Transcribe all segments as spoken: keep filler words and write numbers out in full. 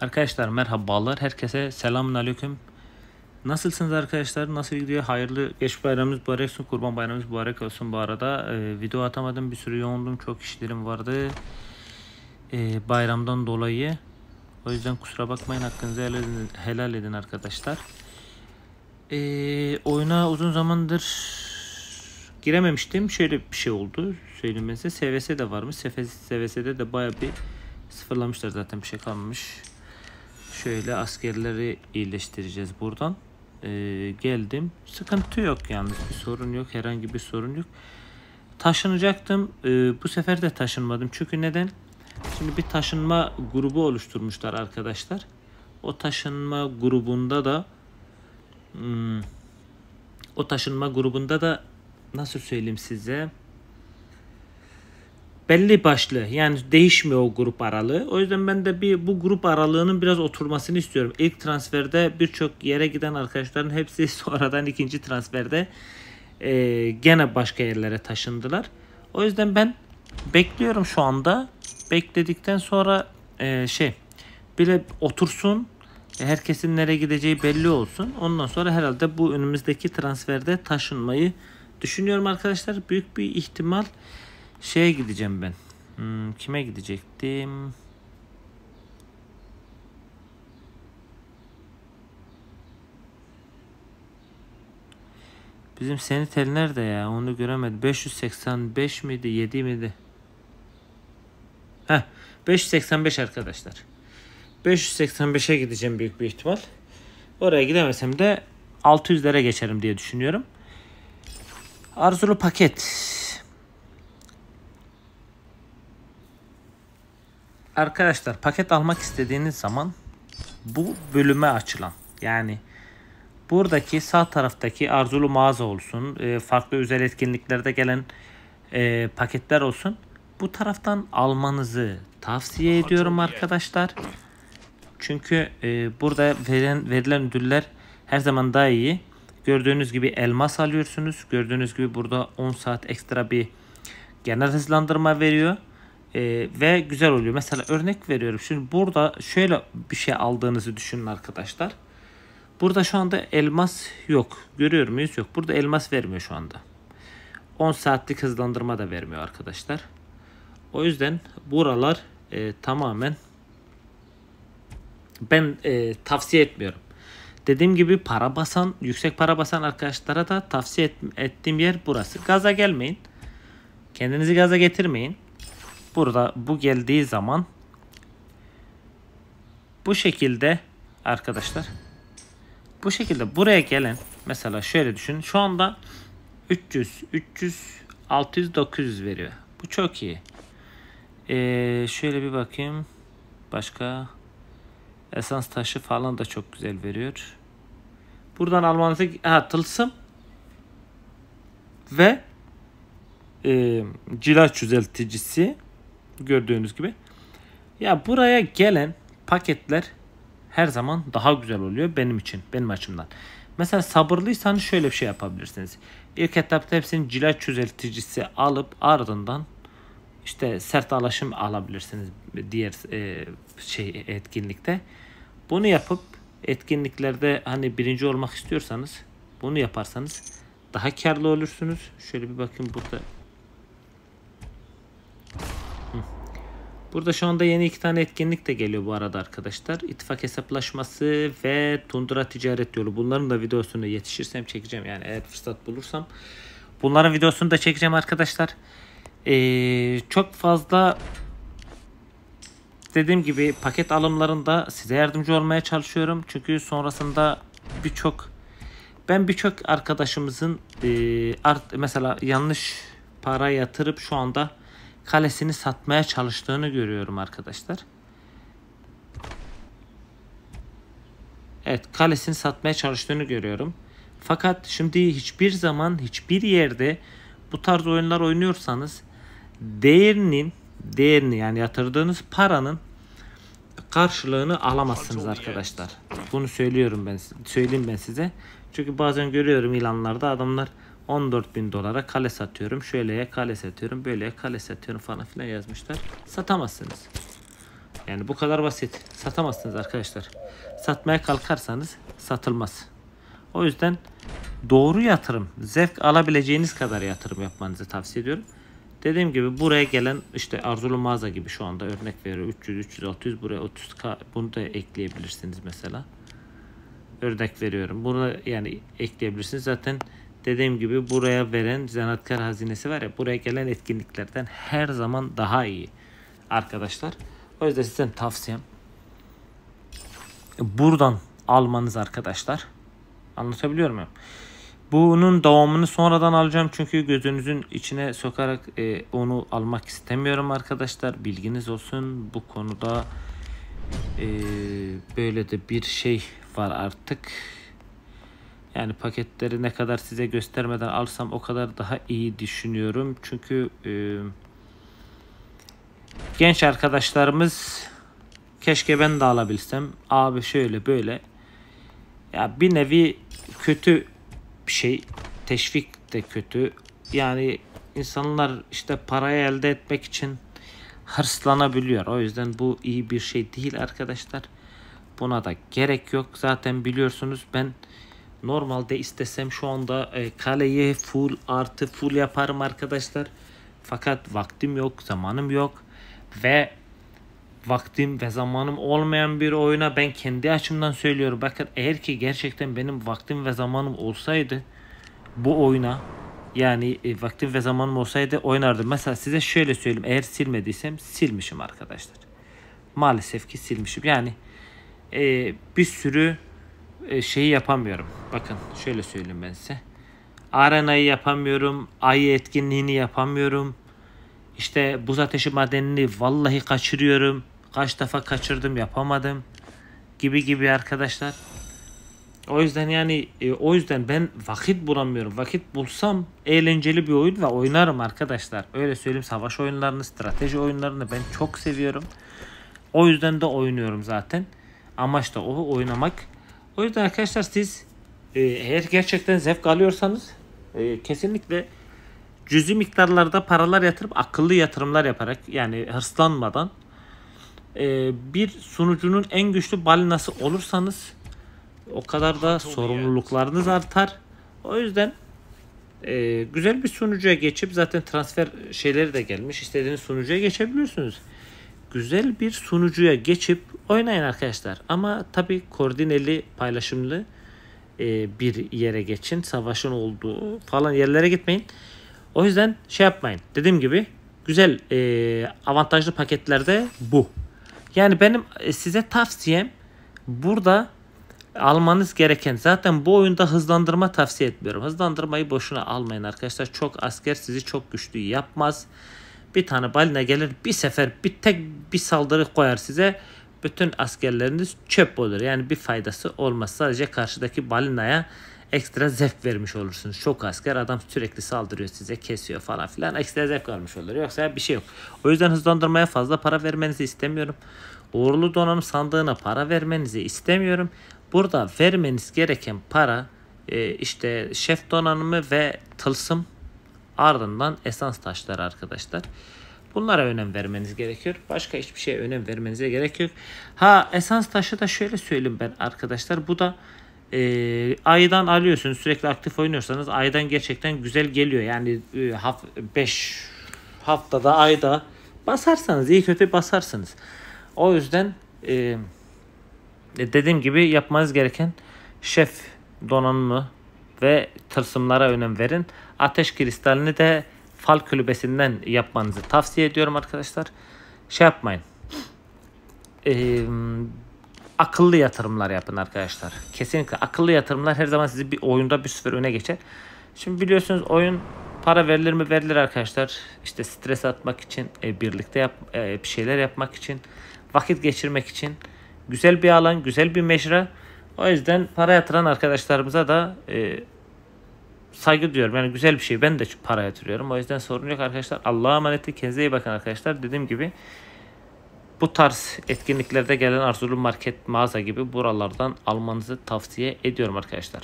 Arkadaşlar merhabalar. Herkese selamünaleyküm. Nasılsınız arkadaşlar? Nasıl gidiyor? Hayırlı geç bayramımız mübarek olsun. Kurban bayramımız mübarek olsun bu arada. Ee, video atamadım. Bir sürü yoğundum. Çok işlerim vardı. Ee, bayramdan dolayı. O yüzden kusura bakmayın. Hakkınızı helal edin, helal edin arkadaşlar. Ee, oyuna uzun zamandır girememiştim. Şöyle bir şey oldu. Söyleyeyim size. S V S de varmış. S V S'de de bayağı bir sıfırlamışlar zaten. Bir şey kalmamış. Şöyle askerleri iyileştireceğiz buradan. Ee, geldim. Sıkıntı yok yalnız. Bir sorun yok. Herhangi bir sorun yok. Taşınacaktım. Ee, bu sefer de taşınmadım. Çünkü neden? Şimdi bir taşınma grubu oluşturmuşlar arkadaşlar. O taşınma grubunda da hmm, o taşınma grubunda da nasıl söyleyeyim size? Belli başlı, yani değişmiyor o grup aralığı. O yüzden ben de bir bu grup aralığının biraz oturmasını istiyorum. İlk transferde birçok yere giden arkadaşların hepsi sonradan ikinci transferde e, gene başka yerlere taşındılar. O yüzden ben bekliyorum şu anda. Bekledikten sonra e, şey bile otursun. Herkesin nereye gideceği belli olsun. Ondan sonra herhalde bu önümüzdeki transferde taşınmayı düşünüyorum arkadaşlar. Büyük bir ihtimal şeye gideceğim ben. Hmm, kime gidecektim? Bizim Senitel nerede ya? Onu göremedim. beş yüz seksen beş miydi? yedi miydi? Heh. beş yüz seksen beş arkadaşlar. beş yüz seksen beşe gideceğim büyük bir ihtimal. Oraya gidemesem de altı yüzlere geçerim diye düşünüyorum. Arzulu paket. Arkadaşlar paket almak istediğiniz zaman bu bölüme açılan, yani buradaki sağ taraftaki arzulu mağaza olsun, farklı özel etkinliklerde gelen e, paketler olsun, bu taraftan almanızı tavsiye ediyorum arkadaşlar. Çünkü e, burada verilen, verilen ödüller her zaman daha iyi. Gördüğünüz gibi elmas alıyorsunuz. Gördüğünüz gibi burada on saat ekstra bir genel hızlandırma veriyor. Ee, ve güzel oluyor. Mesela örnek veriyorum. Şimdi burada şöyle bir şey aldığınızı düşünün arkadaşlar. Burada şu anda elmas yok. Görüyor muyuz? Yok. Burada elmas vermiyor şu anda. on saatlik hızlandırma da vermiyor arkadaşlar. O yüzden buralar e, tamamen ben e, tavsiye etmiyorum. Dediğim gibi para basan, yüksek para basan arkadaşlara da tavsiye et, ettiğim yer burası. Gaza gelmeyin. Kendinizi gaza getirmeyin. Burada bu geldiği zaman bu şekilde arkadaşlar, bu şekilde buraya gelen, mesela şöyle düşünün, şu anda üç yüz, üç yüz, altı yüz, dokuz yüz veriyor. Bu çok iyi. Ee, şöyle bir bakayım. Başka esans taşı falan da çok güzel veriyor. Buradan almanızı, ha, tılsım ve e, cila çözelticisi. Gördüğünüz gibi. Ya buraya gelen paketler her zaman daha güzel oluyor benim için, benim açımdan. Mesela sabırlıysanız şöyle bir şey yapabilirsiniz. İlk etapta hepsinin cila çözelticisi alıp ardından işte sert alaşım alabilirsiniz diğer e, şey etkinlikte. Bunu yapıp etkinliklerde hani birinci olmak istiyorsanız bunu yaparsanız daha karlı olursunuz. Şöyle bir bakın burada. Burada şu anda yeni iki tane etkinlik de geliyor bu arada arkadaşlar. İttifak hesaplaşması ve Tundra ticaret yolu. Bunların da videosunu yetişirsem çekeceğim. Yani eğer fırsat bulursam. Bunların videosunu da çekeceğim arkadaşlar. Ee, çok fazla dediğim gibi paket alımlarında size yardımcı olmaya çalışıyorum. Çünkü sonrasında birçok ben birçok arkadaşımızın e, art, mesela yanlış para yatırıp şu anda kalesini satmaya çalıştığını görüyorum arkadaşlar. Evet, kalesini satmaya çalıştığını görüyorum. Fakat şimdi hiçbir zaman hiçbir yerde bu tarz oyunlar oynuyorsanız değerinin değerini yani yatırdığınız paranın karşılığını alamazsınız arkadaşlar. Bunu söylüyorum ben, söyleyeyim ben size. Çünkü bazen görüyorum ilanlarda adamlar on dört bin dolara kale satıyorum. Şöyleye kale satıyorum. Böyleye kale satıyorum falan filan yazmışlar. Satamazsınız. Yani bu kadar basit. Satamazsınız arkadaşlar. Satmaya kalkarsanız satılmaz. O yüzden doğru yatırım, zevk alabileceğiniz kadar yatırım yapmanızı tavsiye ediyorum. Dediğim gibi buraya gelen işte Arzulu Mağaza gibi şu anda örnek veriyor. üç yüz, üç yüz, altı yüz, buraya otuz K, bunu da ekleyebilirsiniz mesela. Örnek veriyorum. Bunu yani ekleyebilirsiniz. Zaten dediğim gibi buraya veren zanaatkar hazinesi var ya, buraya gelen etkinliklerden her zaman daha iyi arkadaşlar. O yüzden sizden tavsiyem buradan almanız arkadaşlar. Anlatabiliyor muyum? Bunun devamını sonradan alacağım çünkü gözünüzün içine sokarak e, onu almak istemiyorum arkadaşlar. Bilginiz olsun bu konuda. E, böyle de bir şey var artık. Yani paketleri ne kadar size göstermeden alsam o kadar daha iyi düşünüyorum. Çünkü e, genç arkadaşlarımız keşke ben de alabilsem. Abi şöyle böyle. Ya bir nevi kötü bir şey. Teşvik de kötü. Yani insanlar işte parayı elde etmek için hırslanabiliyor. O yüzden bu iyi bir şey değil arkadaşlar. Buna da gerek yok. Zaten biliyorsunuz ben normalde istesem şu anda e, kaleyi full artı full yaparım arkadaşlar. Fakat vaktim yok, zamanım yok ve vaktim ve zamanım olmayan bir oyuna ben kendi açımdan söylüyorum. Bakın eğer ki gerçekten benim vaktim ve zamanım olsaydı bu oyuna yani e, vaktim ve zamanım olsaydı oynardım. Mesela size şöyle söyleyeyim, eğer silmediysem silmişim arkadaşlar. Maalesef ki silmişim. Yani e, bir sürü e, şeyi yapamıyorum. Bakın şöyle söyleyeyim ben size. Arenayı yapamıyorum. Ayı etkinliğini yapamıyorum. İşte buz ateşi madenini vallahi kaçırıyorum. Kaç defa kaçırdım yapamadım. Gibi gibi arkadaşlar. O yüzden yani e, o yüzden ben vakit bulamıyorum. Vakit bulsam eğlenceli bir oyun ve oynarım arkadaşlar. Öyle söyleyeyim, savaş oyunlarını, strateji oyunlarını ben çok seviyorum. O yüzden de oynuyorum zaten. Amaç da o, oynamak. O yüzden arkadaşlar siz e, eğer gerçekten zevk alıyorsanız e, kesinlikle cüzi miktarlarda paralar yatırıp akıllı yatırımlar yaparak yani hırslanmadan e, bir sunucunun en güçlü balinası olursanız o kadar da sorumluluklarınız artar. O yüzden e, güzel bir sunucuya geçip zaten transfer şeyleri de gelmiş. İstediğiniz sunucuya geçebiliyorsunuz. Güzel bir sunucuya geçip oynayın arkadaşlar. Ama tabii koordineli, paylaşımlı e, bir yere geçin. Savaşın olduğu falan yerlere gitmeyin. O yüzden şey yapmayın. Dediğim gibi güzel e, avantajlı paketlerde bu. Yani benim e, size tavsiyem burada almanız gereken, zaten bu oyunda hızlandırma tavsiye etmiyorum. Hızlandırmayı boşuna almayın arkadaşlar. Çok asker sizi çok güçlü yapmaz. Bir tane balina gelir bir sefer bir tek bir saldırı koyar size. Bütün askerleriniz çöp olur. Yani bir faydası olmaz. Sadece karşıdaki balinaya ekstra zevk vermiş olursunuz. Çok asker adam sürekli saldırıyor size, kesiyor falan filan. Ekstra zevk almış olur. Yoksa bir şey yok. O yüzden hızlandırmaya fazla para vermenizi istemiyorum. Uğurlu donanım sandığına para vermenizi istemiyorum. Burada vermeniz gereken para e, işte şef donanımı ve tılsım, ardından esans taşları arkadaşlar. Bunlara önem vermeniz gerekiyor. Başka hiçbir şeye önem vermenize gerek yok. Ha esans taşı da şöyle söyleyeyim ben arkadaşlar. Bu da e, aydan alıyorsunuz. Sürekli aktif oynuyorsanız aydan gerçekten güzel geliyor. Yani beş e, haftada ayda basarsanız iyi kötü basarsınız. O yüzden e, dediğim gibi yapmanız gereken şef donanımı ve tılsımlara önem verin. Ateş kristalini de fal kulübesinden yapmanızı tavsiye ediyorum arkadaşlar. Şey yapmayın. Ee, akıllı yatırımlar yapın arkadaşlar. Kesinlikle akıllı yatırımlar her zaman sizi bir oyunda bir sıfır öne geçer. Şimdi biliyorsunuz oyun para verilir mi? Verilir arkadaşlar. İşte stres atmak için, e, birlikte yap, e, bir şeyler yapmak için, vakit geçirmek için. Güzel bir alan, güzel bir mecra. O yüzden para yatıran arkadaşlarımıza da e, saygı duyuyorum. Yani güzel bir şey. Ben de para yatırıyorum. O yüzden sorun yok arkadaşlar. Allah'a emanet olun. Kendinize iyi bakın arkadaşlar. Dediğim gibi bu tarz etkinliklerde gelen Arzulu Market, mağaza gibi buralardan almanızı tavsiye ediyorum arkadaşlar.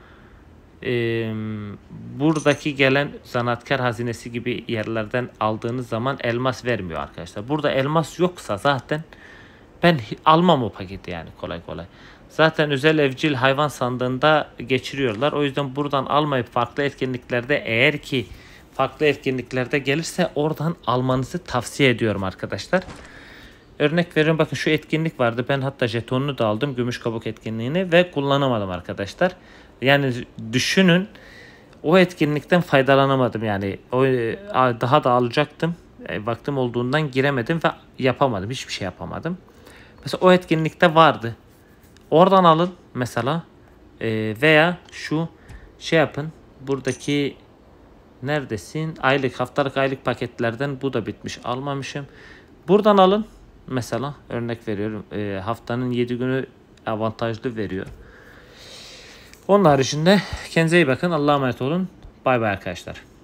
Ee, buradaki gelen zanaatkar hazinesi gibi yerlerden aldığınız zaman elmas vermiyor arkadaşlar. Burada elmas yoksa zaten ben hi- almam o paketi yani kolay kolay. Zaten özel evcil hayvan sandığında geçiriyorlar. O yüzden buradan almayıp farklı etkinliklerde, eğer ki farklı etkinliklerde gelirse oradan almanızı tavsiye ediyorum arkadaşlar. Örnek veriyorum, bakın şu etkinlik vardı. Ben hatta jetonunu da aldım, gümüş kabuk etkinliğini, ve kullanamadım arkadaşlar. Yani düşünün, o etkinlikten faydalanamadım yani. O daha da alacaktım. E, vaktim olduğundan giremedim ve yapamadım. Hiçbir şey yapamadım. Mesela o etkinlikte vardı. Oradan alın mesela. E, veya şu şey yapın. Buradaki neredesin? Aylık, haftalık, aylık paketlerden bu da bitmiş. Almamışım. Buradan alın. Mesela örnek veriyorum. E, haftanın yedi günü avantajlı veriyor. Onun haricinde kendinize iyi bakın. Allah'a emanet olun. Bay bay arkadaşlar.